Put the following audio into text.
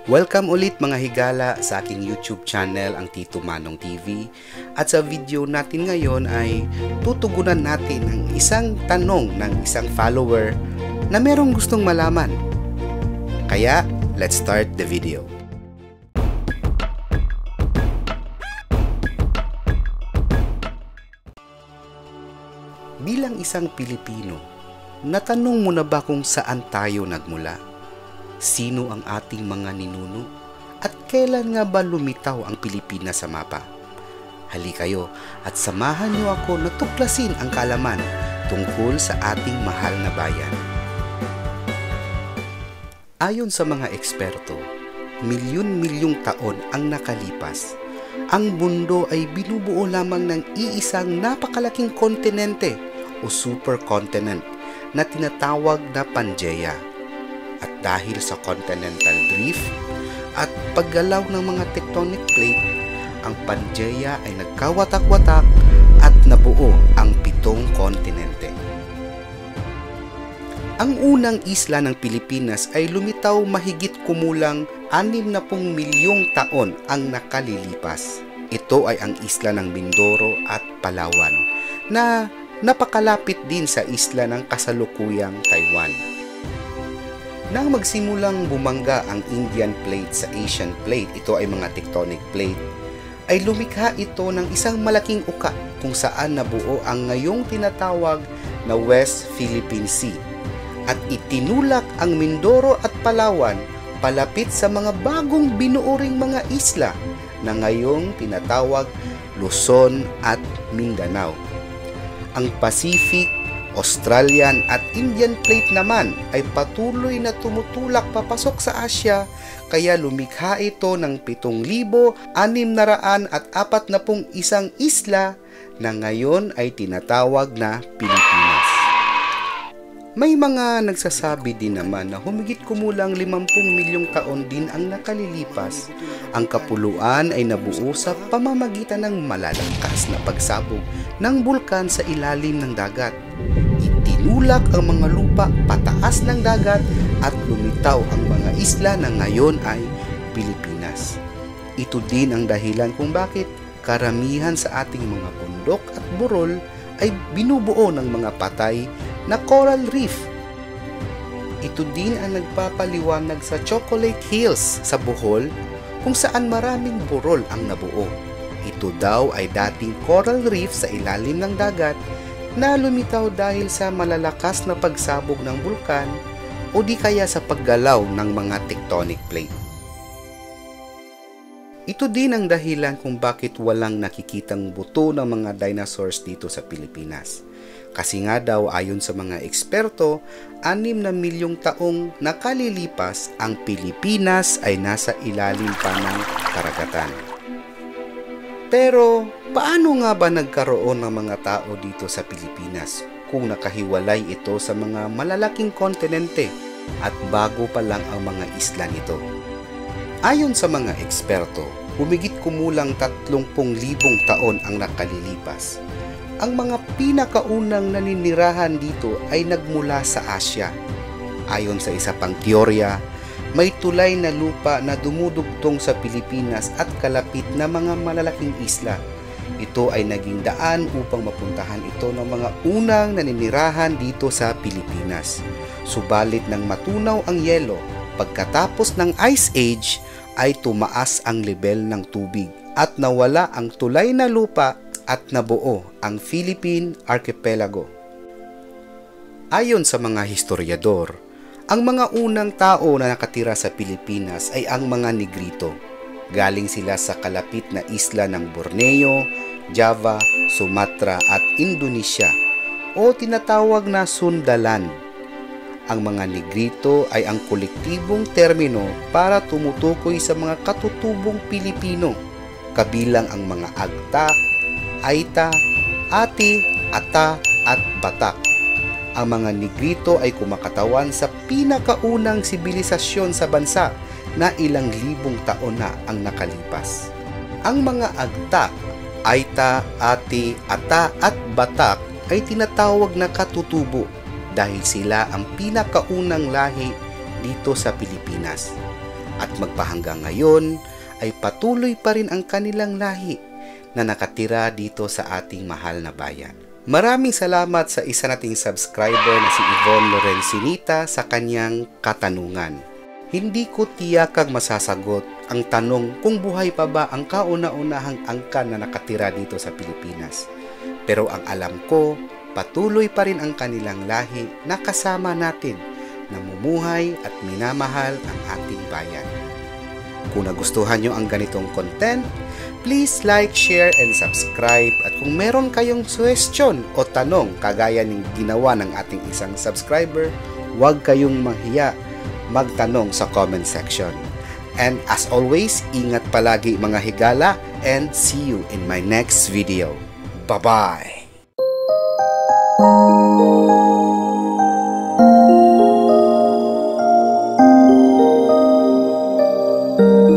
Welcome ulit mga higala sa aking YouTube channel, ang Tito Manong TV. At sa video natin ngayon ay tutugunan natin ang isang tanong ng isang follower na merong gustong malaman. Kaya, let's start the video. Bilang isang Pilipino, natanong mo na ba kung saan tayo nagmula? Sino ang ating mga ninuno? At kailan nga ba lumitaw ang Pilipinas sa mapa? Hali kayo at samahan niyo ako na tuklasin ang kaalaman tungkol sa ating mahal na bayan. Ayon sa mga eksperto, milyon-milyong taon ang nakalipas. Ang mundo ay binubuo lamang ng iisang napakalaking kontinente o supercontinent na tinatawag na Pangaea. At dahil sa continental drift at paggalaw ng mga tectonic plate, ang Pangaea ay nagkawatak-watak at nabuo ang 7 kontinente. Ang unang isla ng Pilipinas ay lumitaw mahigit kumulang 60 milyong taon ang nakalilipas. Ito ay ang isla ng Mindoro at Palawan na napakalapit din sa isla ng kasalukuyang Taiwan. Nang magsimulang bumangga ang Indian Plate sa Asian Plate, ito ay mga tectonic plate, ay lumikha ito ng isang malaking uka kung saan nabuo ang ngayong tinatawag na West Philippine Sea at itinulak ang Mindoro at Palawan palapit sa mga bagong binuuring mga isla na ngayong tinatawag Luzon at Mindanao. Ang Pacific, Australian at Indian Plate naman ay patuloy na tumutulak papasok sa Asya, kaya lumikha ito ng 7,641 isla na ngayon ay tinatawag na Pilipinas. May mga nagsasabi din naman na humigit kumulang 50 milyong taon din ang nakalilipas. Ang kapuluan ay nabuo sa pamamagitan ng malalakas na pagsabog ng bulkan sa ilalim ng dagat. Itinulak ang mga lupa pataas ng dagat at lumitaw ang mga isla na ngayon ay Pilipinas. Ito din ang dahilan kung bakit karamihan sa ating mga bundok at burol ay binubuo ng mga patay na coral reef. Ito din ang nagpapaliwanag sa Chocolate Hills sa Bohol kung saan maraming burol ang nabuo. Ito daw ay dating coral reef sa ilalim ng dagat na lumitaw dahil sa malalakas na pagsabog ng bulkan o di kaya sa paggalaw ng mga tectonic plate. Ito din ang dahilan kung bakit walang nakikitang buto ng mga dinosaurs dito sa Pilipinas. Kasi nga daw ayon sa mga eksperto, 6 na milyong taong nakalilipas ang Pilipinas ay nasa ilalim pa ng karagatan. Pero paano nga ba nagkaroon ng mga tao dito sa Pilipinas kung nakahiwalay ito sa mga malalaking kontinente at bago pa lang ang mga isla nito? Ayon sa mga eksperto, humigit kumulang 30,000 taon ang nakalilipas. Ang mga pinakaunang naninirahan dito ay nagmula sa Asya. Ayon sa isa pang teorya, may tulay na lupa na dumudugtong sa Pilipinas at kalapit na mga malalaking isla. Ito ay naging daan upang mapuntahan ito ng mga unang naninirahan dito sa Pilipinas. Subalit nang matunaw ang yelo, pagkatapos ng Ice Age ay tumaas ang level ng tubig at nawala ang tulay na lupa at nabuo ang Philippine Archipelago. Ayon sa mga historiador, ang mga unang tao na nakatira sa Pilipinas ay ang mga Negrito. Galing sila sa kalapit na isla ng Borneo, Java, Sumatra at Indonesia o tinatawag na Sundaland. Ang mga Negrito ay ang kolektibong termino para tumutukoy sa mga katutubong Pilipino, kabilang ang mga Agta, Aita, Ati, Ata at Batak. Ang mga Negrito ay kumakatawan sa pinakaunang sibilisasyon sa bansa na ilang libong taon na ang nakalipas. Ang mga Agta, Aita, Ati, Ata at Batak ay tinatawag na katutubo dahil sila ang pinakaunang lahi dito sa Pilipinas. at magpahanggang ngayon ay patuloy pa rin ang kanilang lahi na nakatira dito sa ating mahal na bayan. Maraming salamat sa isa nating subscriber na si Yvonne Lorenzinita sa kanyang katanungan. Hindi ko tiyakang masasagot ang tanong kung buhay pa ba ang kauna-unahang angkan na nakatira dito sa Pilipinas. Pero ang alam ko, patuloy pa rin ang kanilang lahi na kasama natin, namumuhay at minamahal ang ating bayan. Kung nagustuhan nyo ang ganitong content, please like, share, and subscribe. At kung meron kayong suggestion o tanong kagaya ng ginawa ng ating isang subscriber, huwag kayong mahiya magtanong sa comment section. And as always, ingat palagi mga higala, and see you in my next video. Bye-bye!